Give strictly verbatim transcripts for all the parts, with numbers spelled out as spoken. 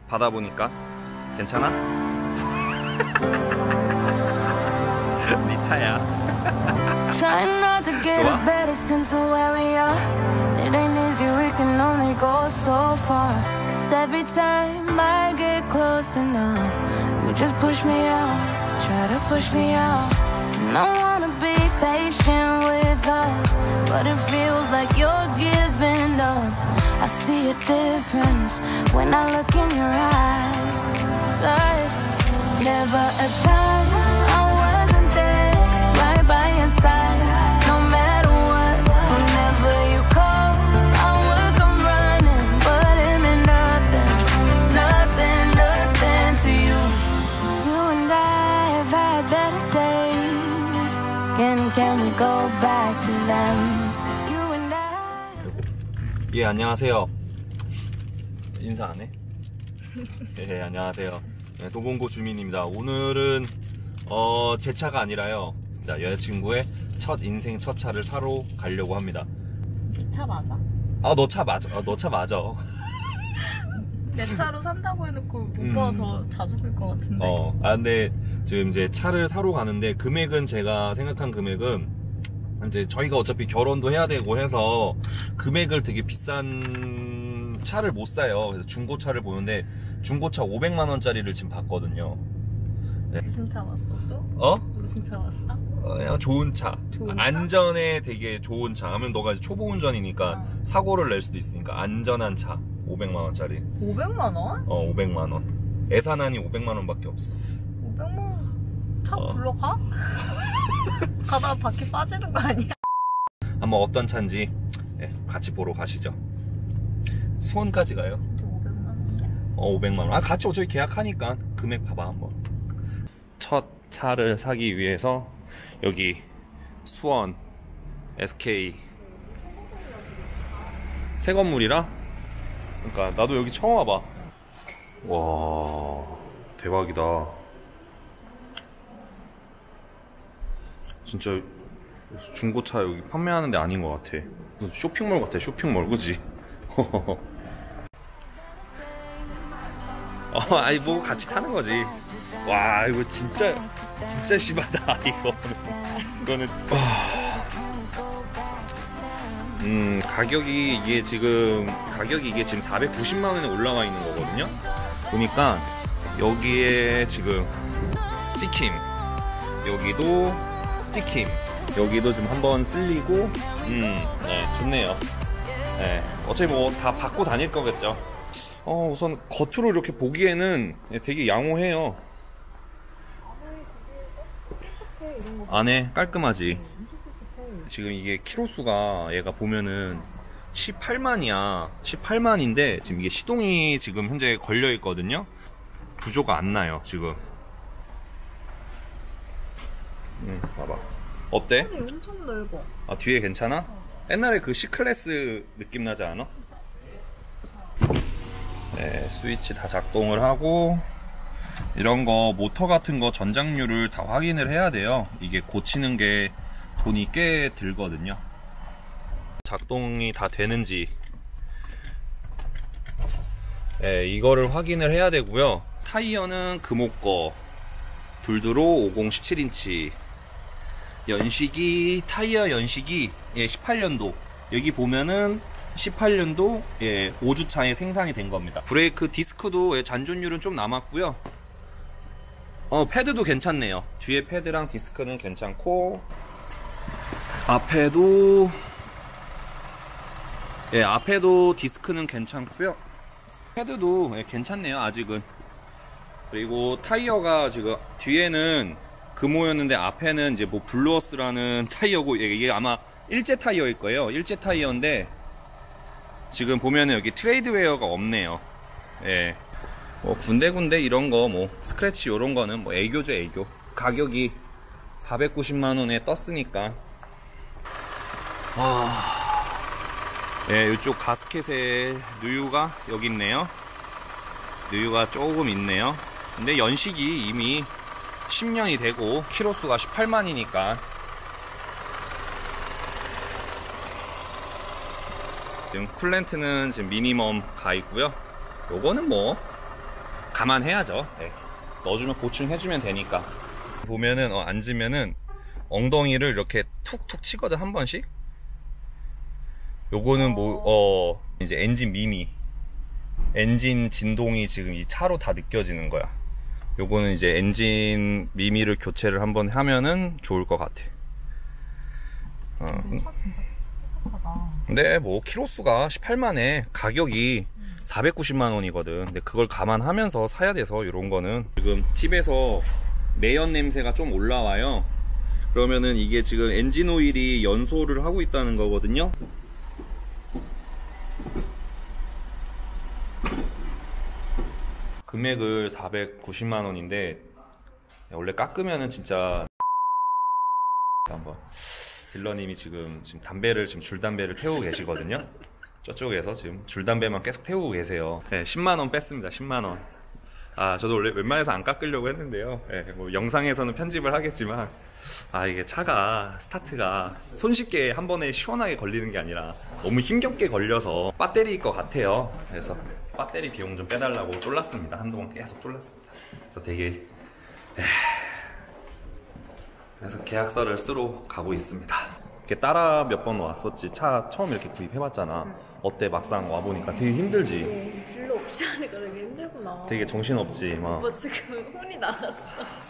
받아보니까 괜찮아? 네 차야. Trying not to get a better sense of where we are. It ain't easy, we can only go so far. Cause every time I get close enough, you just push me out, try to push me out. And I wanna be patient with us, but it feels like you're giving up. I see a difference when I look in your eyes. Eyes. Never a time I wasn't there, right by your side. No matter what, whenever you call, I will come running. But it meant nothing, nothing, nothing to you. You and I have had better days. Can, can we go back to them? You and I. 예, 안녕하세요. 인사 안 해? 예, 안녕하세요. 네, 도봉고 주민입니다. 오늘은 어, 제 차가 아니라요, 자, 여자친구의 첫 인생 첫 차를 사러 가려고 합니다. 네 차 맞아? 아, 너 차 맞아. 아, 너 차 맞아. 내 차로 산다고 해놓고 오빠가 음. 더 자주 끌 것 같은데. 어, 아 근데 지금 이제 차를 사러 가는데 금액은 제가 생각한 금액은 이제 저희가 어차피 결혼도 해야 되고 해서 금액을 되게 비싼 차를 못 사요. 그래서 중고차를 보는데 중고차 오백만 원짜리를 지금 봤거든요. 네. 무슨 차 봤어 또? 어? 무슨 차 봤어? 어, 그냥 좋은 차. 좋은 차? 안전에 되게 좋은 차. 하면 너가 이제 초보 운전이니까 아. 사고를 낼 수도 있으니까 안전한 차. 오백만 원짜리. 오백만 원? 어, 오백만 원. 예산안이 오백만 원밖에 없어. 오백만 원? 차 어. 불러가? 가다가 바퀴 빠지는 거 아니야? 한번 어떤 차인지 네, 같이 보러 가시죠. 수원까지 가요. 오백만 원이야? 어, 오백만 원. 아, 같이 어차피 계약하니까 금액 봐봐 한번. 첫 차를 사기 위해서 여기 수원 에스케이 새 건물이라. 그러니까 나도 여기 처음 와봐. 와, 대박이다. 진짜 중고차 여기 판매하는 데 아닌 것 같아. 무슨 쇼핑몰 같아. 쇼핑몰, 그지? 어, 아니 뭐 같이 타는 거지. 와, 이거 진짜 진짜 심하다. 이거는 이거는 음 가격이 이게 지금 가격이 이게 지금 사백구십만 원에 올라와 있는 거거든요. 보니까 여기에 지금 찍힘, 여기도 찍힘, 여기도 좀 한번 쓸리고, 음, 네, 좋네요. 네, 어차피 뭐 다 받고 다닐 거겠죠. 어, 우선 겉으로 이렇게 보기에는 되게 양호해요. 안에 깔끔하지. 지금 이게 키로수가 얘가 보면은 십팔만이야. 십팔만인데 지금 이게 시동이 지금 현재 걸려 있거든요. 부조가 안 나요 지금. 응, 봐봐. 어때? 엄청 넓어. 아, 뒤에 괜찮아? 어. 옛날에 그 C클래스 느낌 나지 않아? 네, 스위치 다 작동을 하고, 이런 거 모터 같은 거 전장률을 다 확인을 해야 돼요. 이게 고치는 게 돈이 꽤 들거든요. 작동이 다 되는지, 네, 이거를 확인을 해야 되고요. 타이어는 금호 거 둘두로 오십 십칠 인치. 연식이, 타이어 연식이 예, 십팔 년도. 여기 보면은 십팔 년도 예, 오 주차에 생산이 된 겁니다. 브레이크 디스크도 예, 잔존율은 좀 남았고요. 어, 패드도 괜찮네요. 뒤에 패드랑 디스크는 괜찮고, 앞에도 예, 앞에도 디스크는 괜찮고요. 패드도 예, 괜찮네요 아직은. 그리고 타이어가 지금 뒤에는 금호였는데 앞에는 이제 뭐 블루어스라는 타이어고, 이게 아마 일제 타이어일 거예요. 일제 타이어인데 지금 보면은 여기 트레이드웨어가 없네요. 예. 뭐 군데군데 이런 거 뭐 스크래치 요런 거는 뭐 애교죠, 애교. 가격이 사백구십만 원에 떴으니까. 와. 예, 이쪽 가스켓에 누유가 여기 있네요. 누유가 조금 있네요. 근데 연식이 이미 십 년이 되고 키로수가 십팔만이니까 지금 쿨렌트는 지금 미니멈 가 있고요. 요거는 뭐 감안해야죠. 네. 넣어주면 보충해주면 되니까. 보면은 어, 앉으면은 엉덩이를 이렇게 툭툭 치거든 한 번씩. 요거는 뭐 어 이제 엔진 미미, 엔진 진동이 지금 이 차로 다 느껴지는 거야. 요거는 이제 엔진 미미를 교체를 한번 하면은 좋을 것 같아. 어. 차 진짜 똑똑하다. 근데 뭐 키로수가 십팔만에 가격이 사백구십만 원이거든. 근데 그걸 감안하면서 사야 돼서 이런 거는. 지금 팁에서 매연 냄새가 좀 올라와요. 그러면은 이게 지금 엔진 오일이 연소를 하고 있다는 거거든요. 금액을 사백구십만 원인데 원래 깎으면은 진짜 한번 딜러님이 지금 지금 담배를 지금 줄담배를 태우고 계시거든요. 저쪽에서 지금 줄담배만 계속 태우고 계세요. 네, 십만 원 뺐습니다. 십만 원. 아, 저도 원래 웬만해서 안 깎으려고 했는데요. 네, 뭐 영상에서는 편집을 하겠지만 아, 이게 차가 스타트가 손쉽게 한 번에 시원하게 걸리는 게 아니라 너무 힘겹게 걸려서 배터리일 것 같아요. 그래서 배터리 비용 좀 빼달라고 쫄랐습니다. 한동안 계속 쫄랐습니다. 그래서 되게 에이... 그래서 계약서를 쓰러 가고 있습니다. 이렇게 따라 몇 번 왔었지. 차 처음 이렇게 구입해봤잖아. 응. 어때? 막상 와보니까 되게 힘들지? 어, 진로 없이 하니까 되게 힘들구나. 되게 정신없지. 막. 뭐 지금 혼이 나갔어.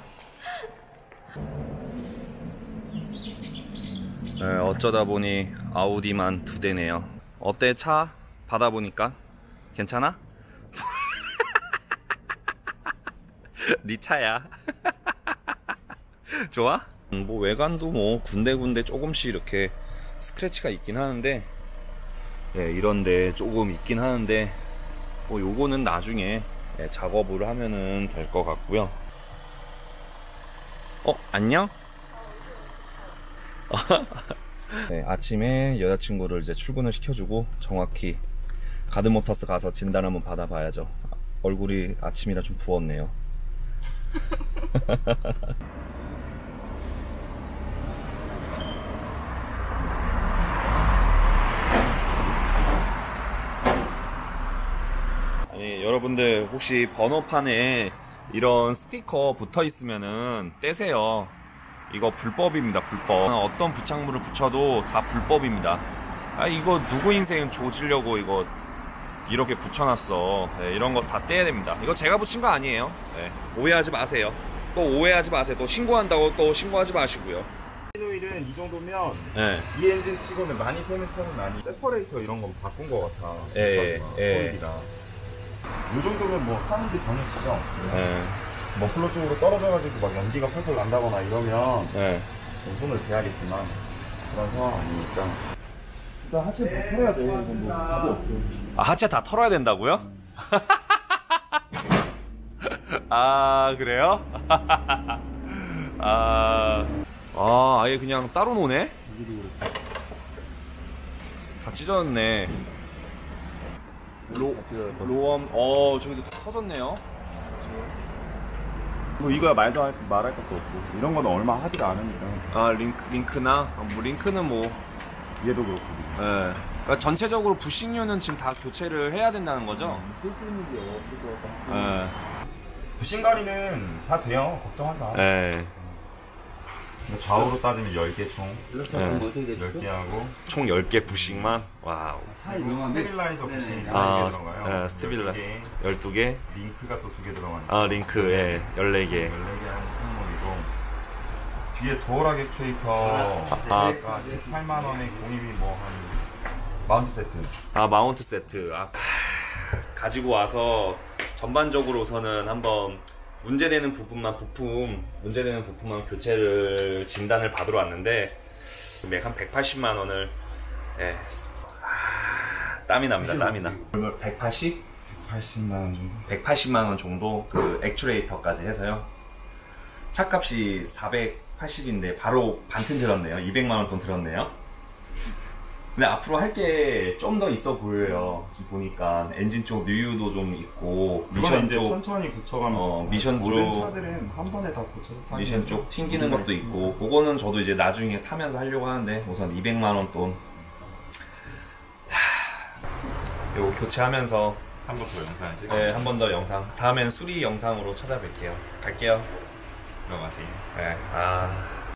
네, 어쩌다 보니 아우디만 두 대네요. 어때? 차 받아보니까? 괜찮아? 네 차야. 좋아? 뭐 외관도 뭐 군데군데 조금씩 이렇게 스크래치가 있긴 하는데, 예, 이런데 조금 있긴 하는데 뭐 요거는 나중에 예, 작업을 하면은 될 것 같고요. 어, 안녕? 네, 아침에 여자친구를 이제 출근을 시켜주고 정확히 가드모터스 가서 진단 한번 받아봐야죠. 얼굴이 아침이라 좀 부었네요. 아니, 여러분들 혹시 번호판에 이런 스티커 붙어 있으면은 떼세요. 이거 불법입니다. 불법. 어떤 부착물을 붙여도 다 불법입니다. 아, 이거 누구 인생 조지려고 이거 이렇게 붙여놨어. 네, 이런 거 다 떼야 됩니다. 이거 제가 붙인 거 아니에요. 네, 오해하지 마세요. 또 오해하지 마세요. 또 신고한다고 또 신고하지 마시고요. 엔진 오일은 이 정도면 네. 이 엔진 치고는 많이 세는 편은 아니. 세퍼레이터 이런 거 바꾼 거 같아. 예, 예. 오일이랑. 이 정도면 뭐 하는 게 전혀 지장 없어요. 네. 머플러 쪽으로 떨어져가지고 막 연기가 펄펄 난다거나 이러면 네. 손을 대야겠지만 그런 상황 아니니까. 일단 하체 다 털어야 돼. 이건 뭐 답이 없어. 아, 하체 다 털어야 된다고요? 음. 아, 그래요? 아, 아, 아예 그냥 따로 노네? 다 찢어졌네. 로, 로엄, 어, 저기도 다 터졌네요. 뭐 이거야 말도 할, 말할 것도 없고 이런 거는 얼마 하지가 않으니까. 아, 링크, 링크나? 아, 뭐 링크는 뭐. 얘도 그렇고. 예. 그러니까 전체적으로 부싱류는 지금 다 교체를 해야 된다는 거죠? 쓸 수 있는 게 없을 것 같아. 예. 부싱 가리는 다 돼요. 걱정하지 마. 예. 좌우로 따지면 열 개 총. 네. 열 개 하고. 총 열 개 부싱만? 와우. 스테빌라이저 부싱 아, 열 개 들어가요. 예, 스테빌라. 열두 개. 링크가 또 두 개 들어가니까. 아, 링크, 예. 열네 개. 열네 개 하는 품목이고. 뒤에 도어락 액추에이터가 십팔만 원에 공임이 뭐 한 마운트 세트. 아, 마운트 세트. 아, 가지고 와서 전반적으로서는 한번 문제되는 부분만 부품 문제되는 부품만 교체를 진단을 받으러 왔는데 금액 한 백팔십만 원을 예. 아, 땀이 납니다. 땀이 나. 백팔십? 백팔십만 원 정도? 백팔십만 원 정도 그 액추레이터까지 해서요. 차값이 사백팔십인데 바로 반틈 들었네요. 이백만 원 돈 들었네요. 근데 앞으로 할 게 좀 더 있어 보여요. 지금 보니까 엔진 쪽 뉴유도 좀 있고 미션 이제 쪽 천천히 고쳐가면서 어, 미션 모든 쪽 차들은 한 번에 다 고쳐서 타는 미션 쪽 튕기는 것도 있고 그거는 저도 이제 나중에 타면서 하려고 하는데 우선 이백만 원 돈 하... 요거 교체하면서 한 번 더 영상 찍어. 네, 한 번 더 영상. 다음엔 수리 영상으로 찾아뵐게요. 갈게요. 들어가세요. 네. 아.